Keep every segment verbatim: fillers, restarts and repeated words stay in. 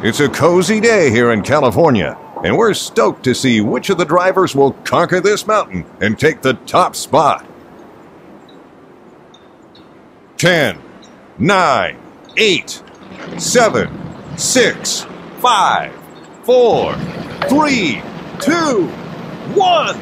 It's a cozy day here in California, and we're stoked to see which of the drivers will conquer this mountain and take the top spot. Ten, nine, eight, seven, six, five, four, three, two, one.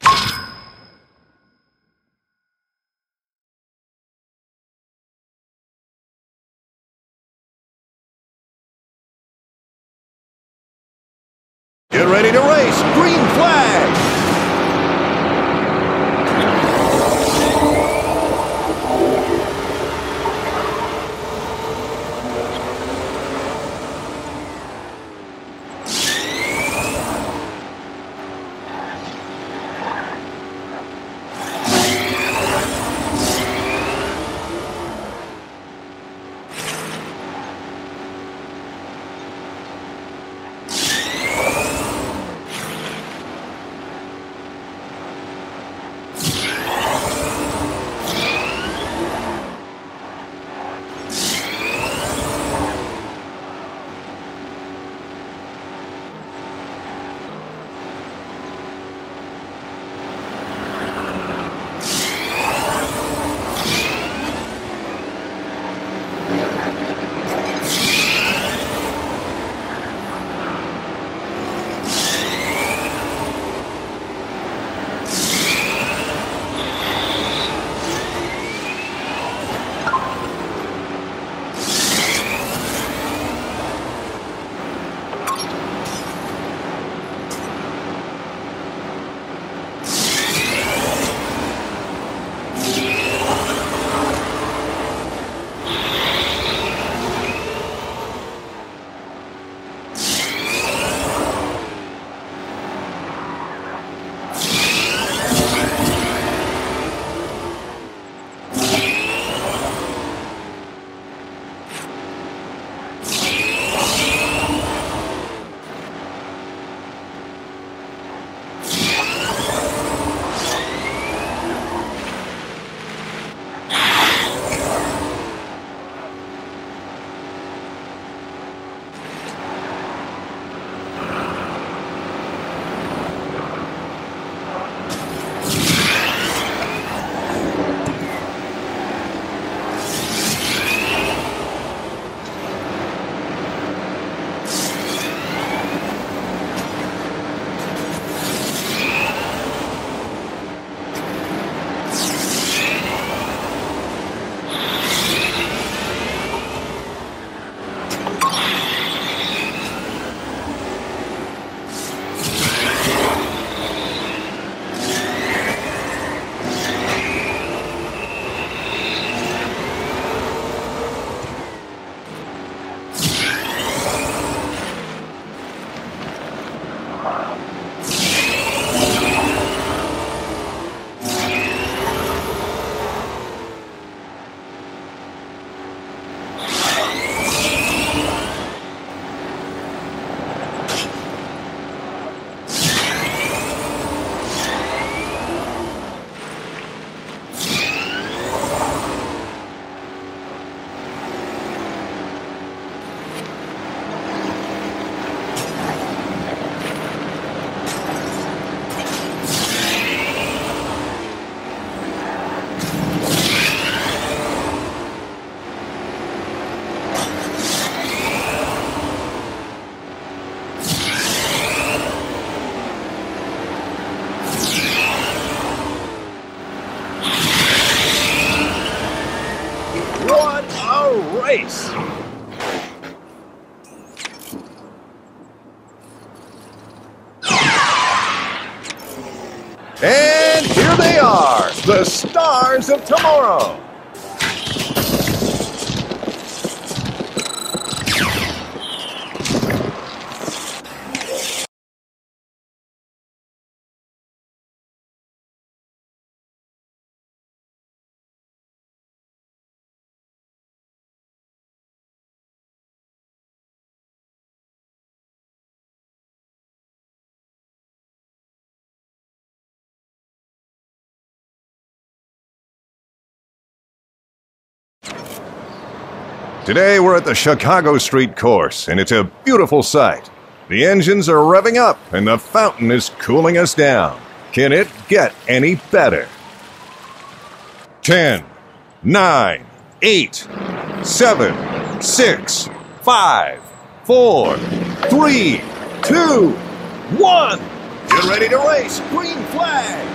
Get ready to race. Green flag. What a race! And here they are, the stars of tomorrow. Today we're at the Chicago Street course, and it's a beautiful sight. The engines are revving up, and the fountain is cooling us down. Can it get any better? Ten, nine, eight, seven, six, five, four, three, two, one. Get ready to race. Green flag.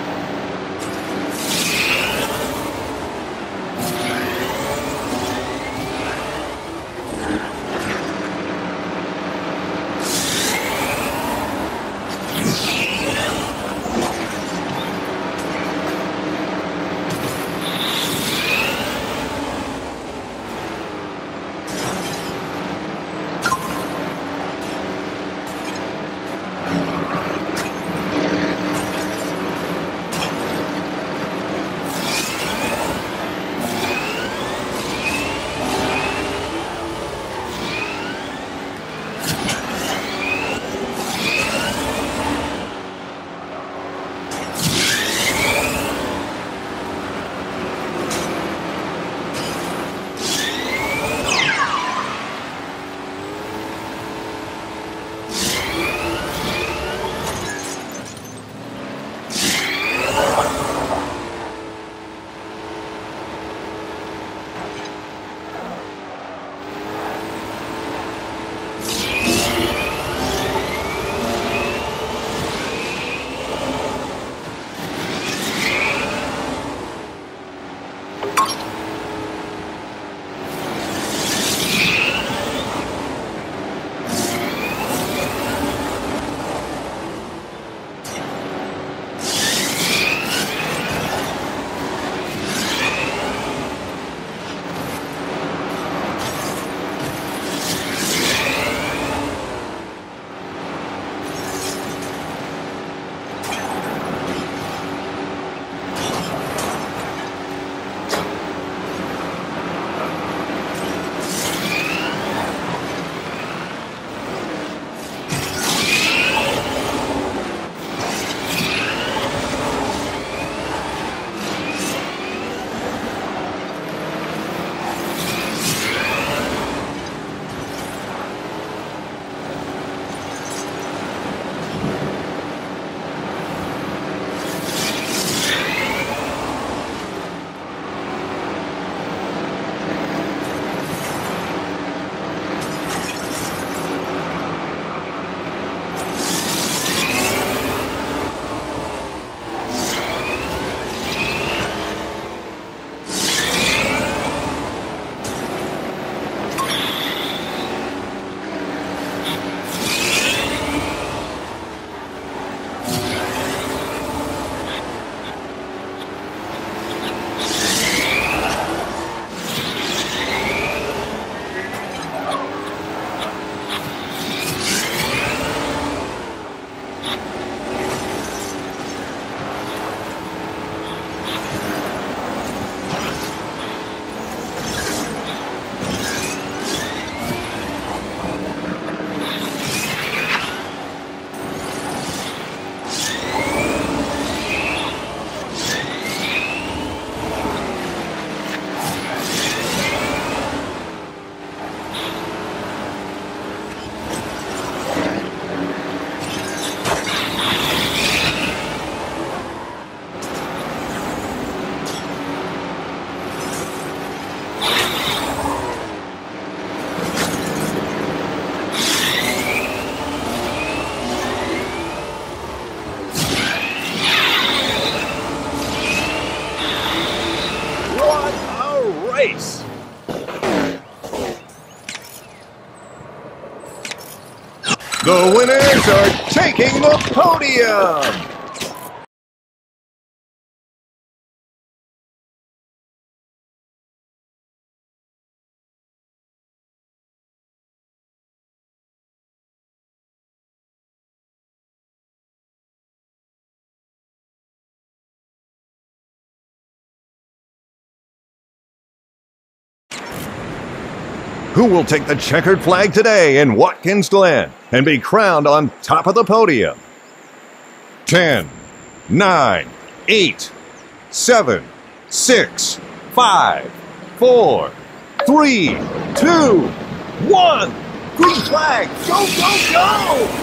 race. The winners are taking the podium! Who will take the checkered flag today in Watkins Glen and be crowned on top of the podium? Ten, nine, eight, seven, six, five, four, Three, two, one. Green flag. Go, go, go!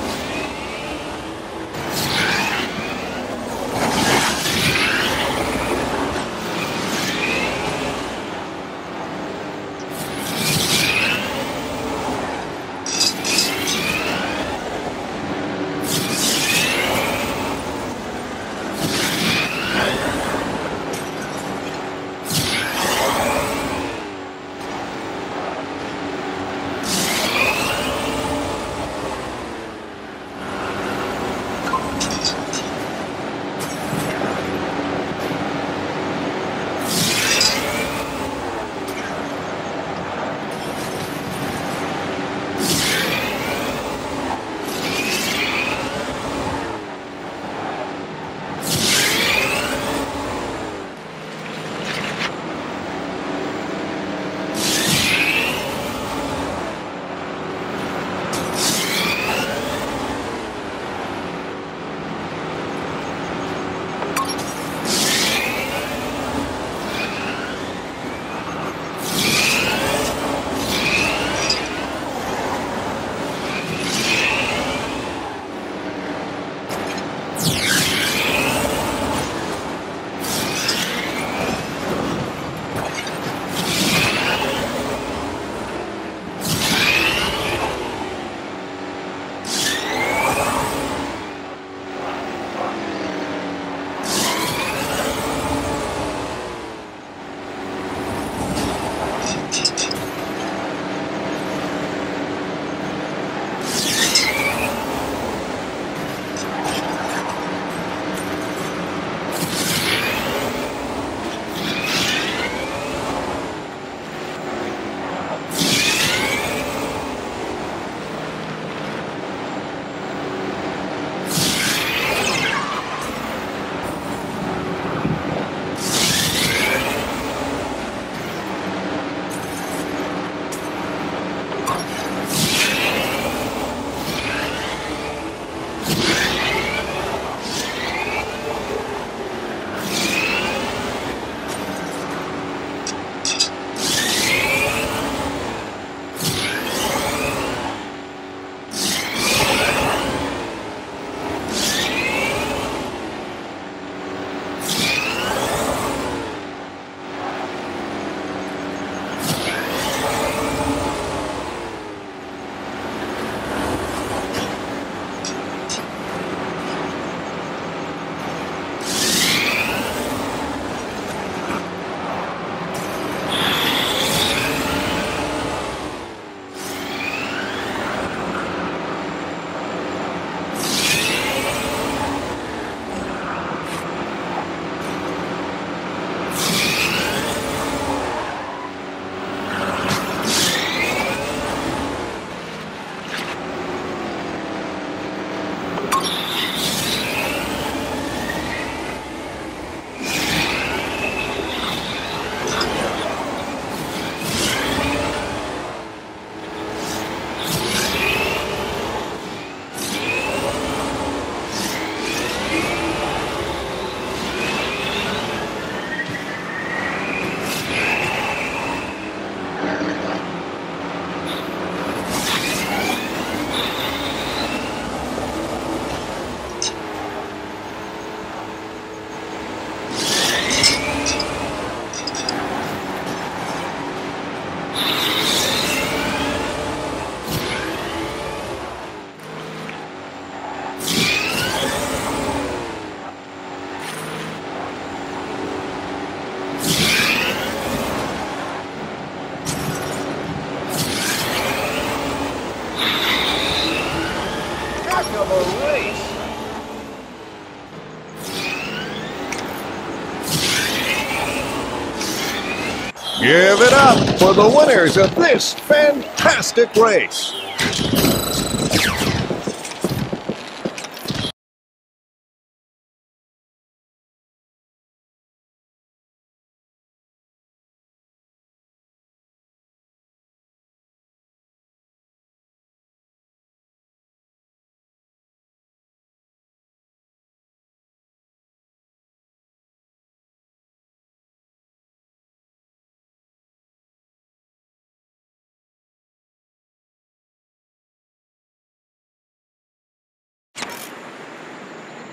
Give it up for the winners of this fantastic race.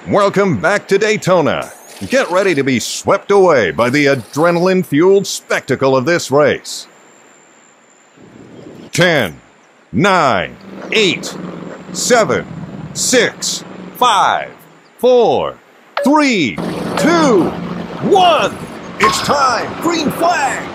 Welcome back to Daytona. Get ready to be swept away by the adrenaline-fueled spectacle of this race. Ten, nine, eight, seven, six, five, four, three, two, one. It's time. Green flag.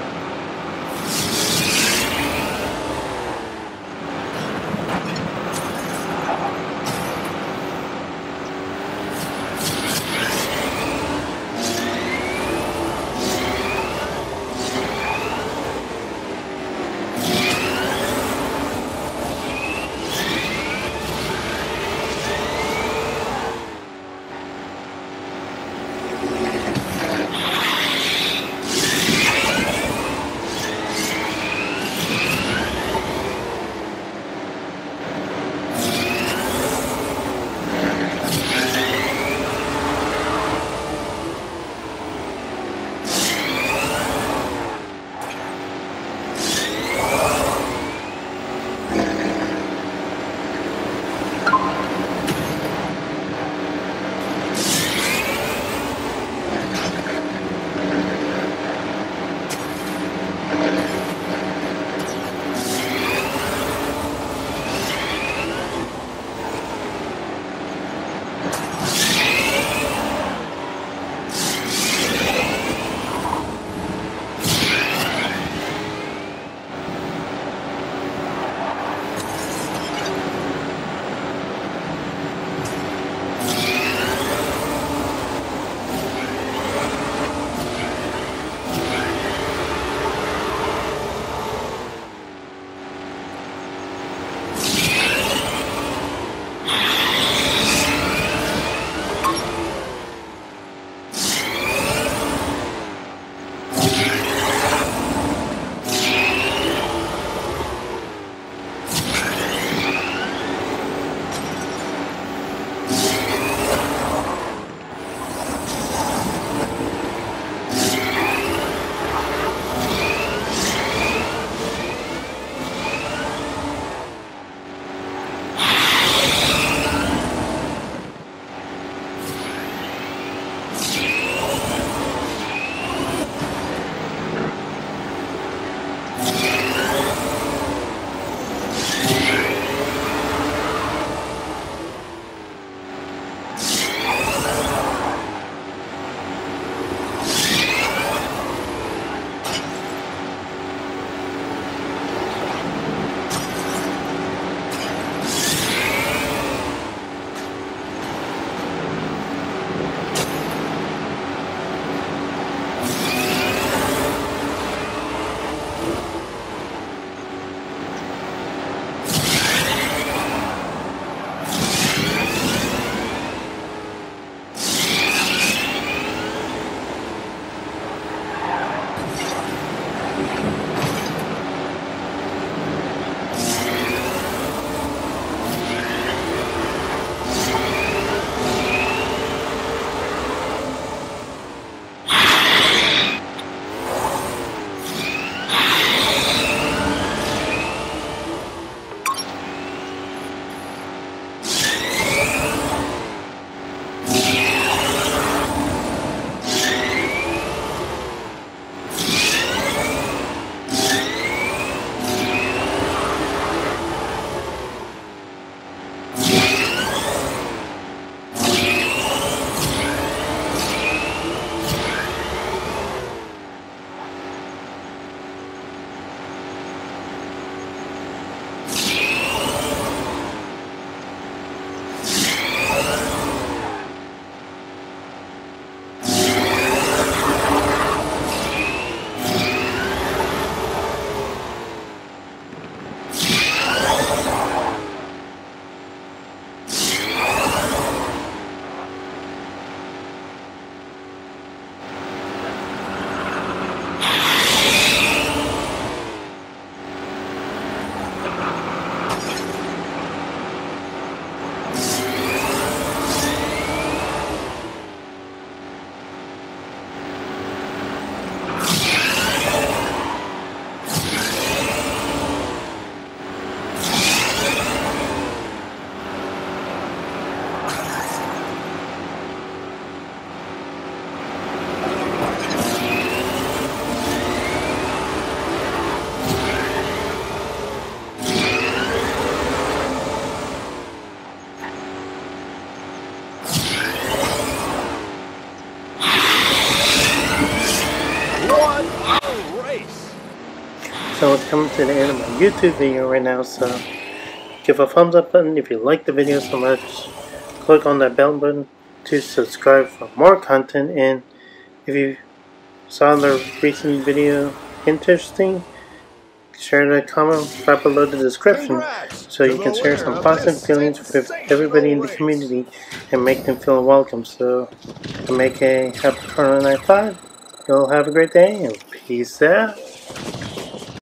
coming to the end of my YouTube video right now, so give a thumbs up button if you like the video so much. Click on that bell button to subscribe for more content, and if you saw the recent video interesting, share the comment right below the description so you can share some positive feelings with everybody in the community and make them feel welcome. So to make a happy Corona Night five, you'll have a great day and peace out.